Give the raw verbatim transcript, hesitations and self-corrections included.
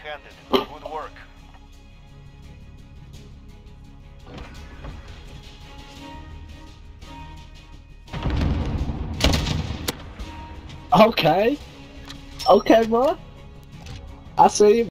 apprehended. Good work. Okay. Okay, bro. I see you.